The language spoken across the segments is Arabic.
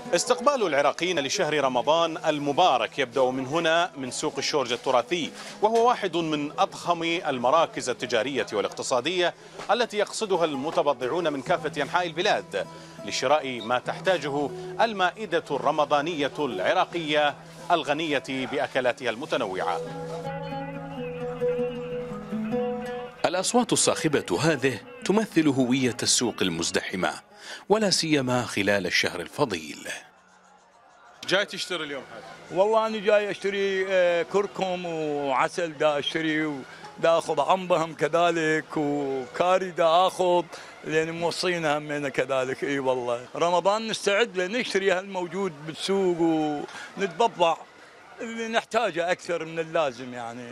استقبال العراقيين لشهر رمضان المبارك يبدأ من هنا، من سوق الشورجة التراثي، وهو واحد من أضخم المراكز التجارية والاقتصادية التي يقصدها المتبضعون من كافة أنحاء البلاد لشراء ما تحتاجه المائدة الرمضانية العراقية الغنية بأكلاتها المتنوعة. الأصوات الصاخبة هذه تمثل هوية السوق المزدحمة، ولا سيما خلال الشهر الفضيل. جاي تشتري اليوم حاجة؟ والله أنا جاي أشتري كركم وعسل، دا أشتري ودا أخذ عنبهم كذلك، وكاري دا أخذ لأن موصينا همينا كذلك. إي والله رمضان نستعد لنشتري هالموجود بالسوق ونتبضع اللي نحتاجه أكثر من اللازم يعني.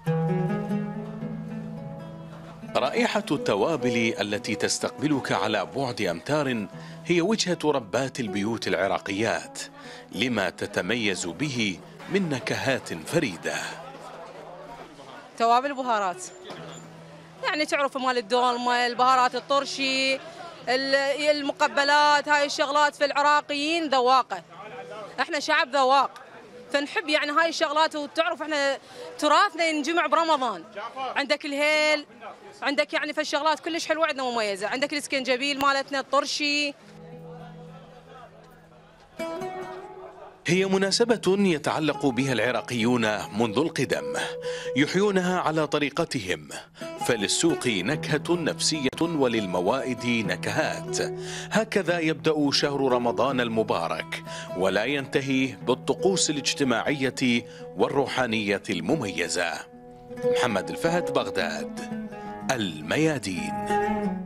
رائحة التوابل التي تستقبلك على بعد أمتار هي وجهة ربات البيوت العراقيات لما تتميز به من نكهات فريدة. توابل بهارات، يعني تعرف مال الدولمة، البهارات الطرشي، المقبلات، هاي الشغلات في العراقيين ذواقة. احنا شعب ذواق، فنحب يعني هاي الشغلات. وتعرف احنا تراثنا ينجمع برمضان. عندك الهيل، عندك يعني في الشغلات كلش حلوه عندنا مميزه. عندك الاسكنجبيل مالتنا، الطرشي. هي مناسبة يتعلق بها العراقيون منذ القدم، يحيونها على طريقتهم، فللسوق نكهة نفسية وللموائد نكهات. هكذا يبدأ شهر رمضان المبارك، ولا ينتهي بالطقوس الاجتماعية والروحانية المميزة. محمد الفهد، بغداد، الميادين.